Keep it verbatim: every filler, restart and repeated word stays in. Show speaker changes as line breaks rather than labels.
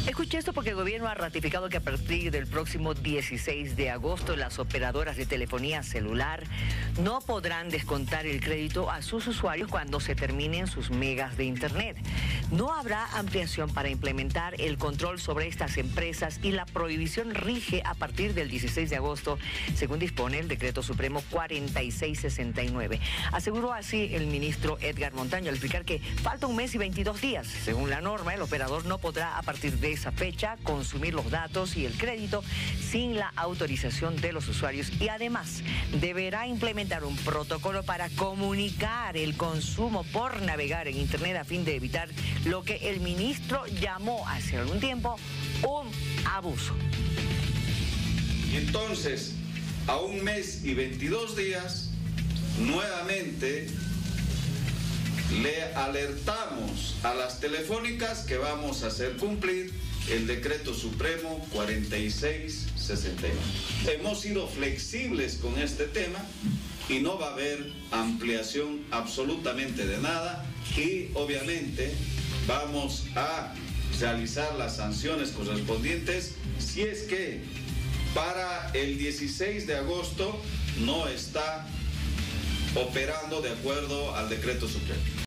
Escuche esto porque el gobierno ha ratificado que a partir del próximo dieciséis de agosto las operadoras de telefonía celular no podrán descontar el crédito a sus usuarios cuando se terminen sus megas de internet. No habrá ampliación para implementar el control sobre estas empresas y la prohibición rige a partir del dieciséis de agosto, según dispone el Decreto Supremo cuarenta y seis sesenta y nueve. Aseguró así el ministro Edgar Montaño al explicar que falta un mes y veintidós días. Según la norma, el operador no podrá a partir de esa fecha consumir los datos y el crédito sin la autorización de los usuarios y además deberá implementar un protocolo para comunicar el consumo por navegar en internet a fin de evitar lo que el ministro llamó hace algún tiempo un abuso.
Y entonces, a un mes y veintidós días, nuevamente le alertamos a las telefónicas que vamos a hacer cumplir el Decreto Supremo cuarenta y seis sesenta y nueve. Hemos sido flexibles con este tema y no va a haber ampliación absolutamente de nada y obviamente vamos a realizar las sanciones correspondientes si es que para el dieciséis de agosto no está operando de acuerdo al Decreto Supremo.